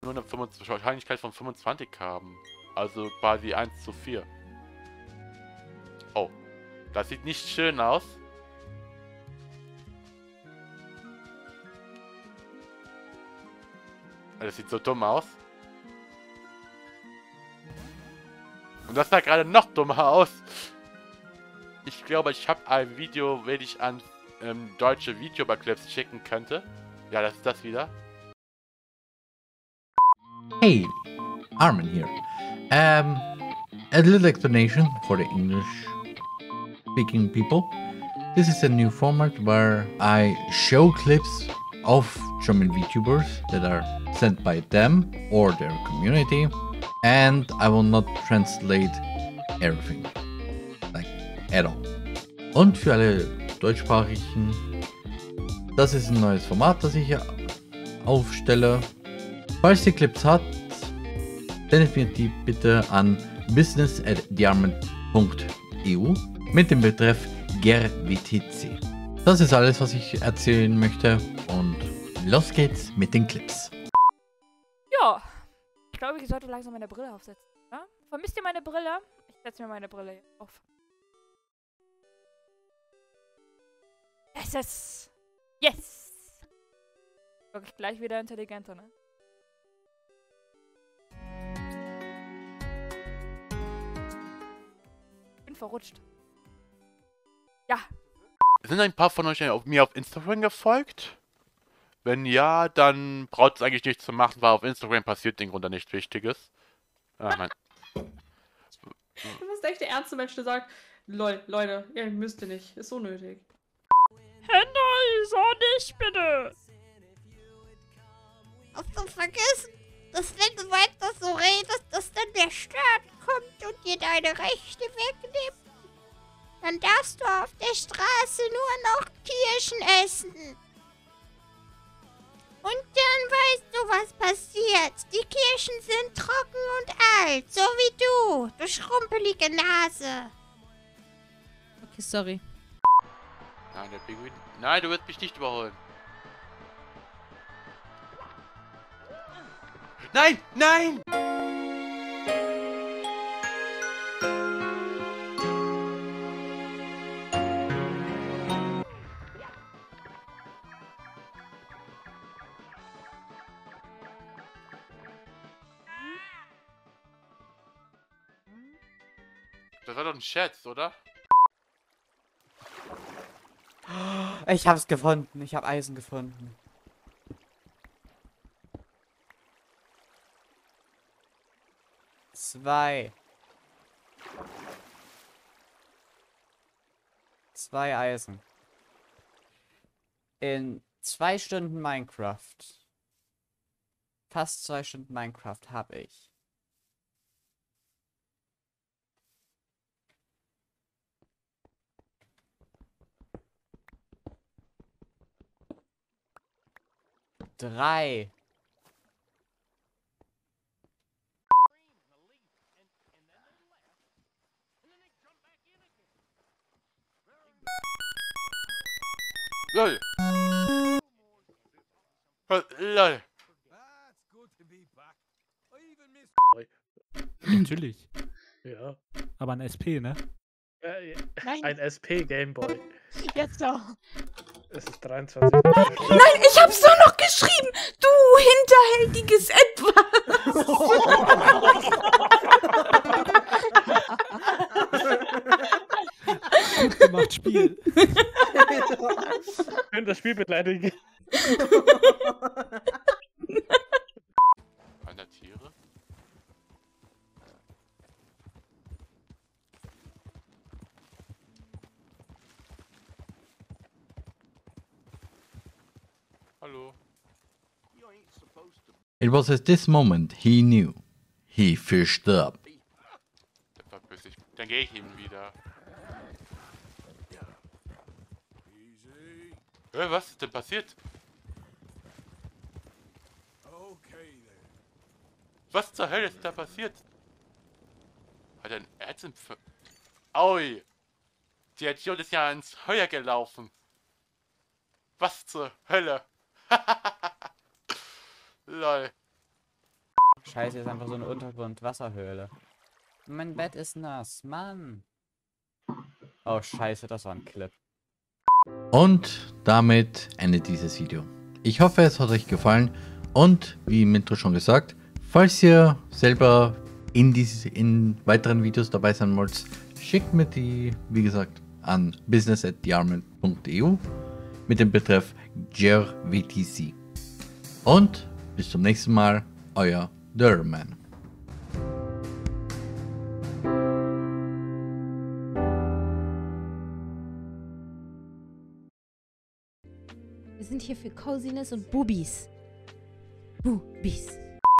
nur eine Wahrscheinlichkeit von 25 haben. Also quasi 1:4. Oh, das sieht nicht schön aus. Das sieht so dumm aus. Und das sah gerade noch dummer aus. Ich glaube, ich habe ein Video, wenn ich an deutsche VTuber-Clips schicken könnte. Ja, das ist das wieder. Hey, Armin here. A little explanation for the English speaking people. This is a new format where I show clips of German VTubers that are sent by them or their community, and I will not translate everything, like at all. Und für alle deutschsprachigen, das ist ein neues Format, das ich hier aufstelle. Falls ihr Clips habt, sendet mir die bitte an business@diarmond.eu mit dem Betreff GerWTC. Das ist alles, was ich erzählen möchte, und los geht's mit den Clips. Ja, ich glaube, ich sollte langsam meine Brille aufsetzen. Ja? Vermisst ihr meine Brille? Ich setze mir meine Brille jetzt auf. Yes! Yes! Wirklich gleich wieder intelligenter, ne? Bin verrutscht. Ja. Sind ein paar von euch mir auf Instagram gefolgt? Wenn ja, dann braucht es eigentlich nichts zu machen, weil auf Instagram passiert im Grunde nichts Wichtiges. Ah, nein. Du bist echt der ernste Mensch, der sagt, lol, Leute, ihr müsst ihr nicht, ist so nötig. Nein, so nicht, bitte! Hast du vergessen, dass wenn du weiter so redest, dass dann der Staat kommt und dir deine Rechte wegnimmt? Dann darfst du auf der Straße nur noch Kirschen essen. Und dann weißt du, was passiert. Die Kirschen sind trocken und alt, so wie du schrumpelige Nase. Okay, sorry. Nein, der Pinguin. Nein, du wirst mich nicht überholen. Nein! Nein! Das war doch ein Scherz, oder? Ich hab's gefunden. Ich hab Eisen gefunden. Zwei Eisen. In 2 Stunden Minecraft. Fast 2 Stunden Minecraft habe ich. Drei. LOL. LOL. Natürlich. Ja. Aber ein SP, ne? Nein. Ein SP Gameboy. Jetzt doch. Es ist 23. Nein, ich hab's doch noch geschrieben! Du hinterhältiges Etwas! Gut gemacht, Spiel. Schön das Spiel beleidigen. Einer Tiere? Hallo. It was at this moment he knew. He fished up. Verpiss dich. Dann gehe ich eben wieder. Was ist denn passiert? Was zur Hölle ist da passiert? Hat er ein Erz im Aui! Der Idiot ist ja ins Feuer gelaufen. Was zur Hölle? Lol. Scheiße, ist einfach so eine Untergrund-Wasserhöhle. Mein Bett ist nass, Mann. Oh, scheiße, das war ein Clip. Und damit endet dieses Video. Ich hoffe, es hat euch gefallen und wie im Intro schon gesagt, falls ihr selber in weiteren Videos dabei sein wollt, schickt mir die, wie gesagt, an business@thearmament.eu mit dem Betreff GERWTC. Und bis zum nächsten Mal, euer Derman. Wir sind hier für Coziness und Bubis. Bubis.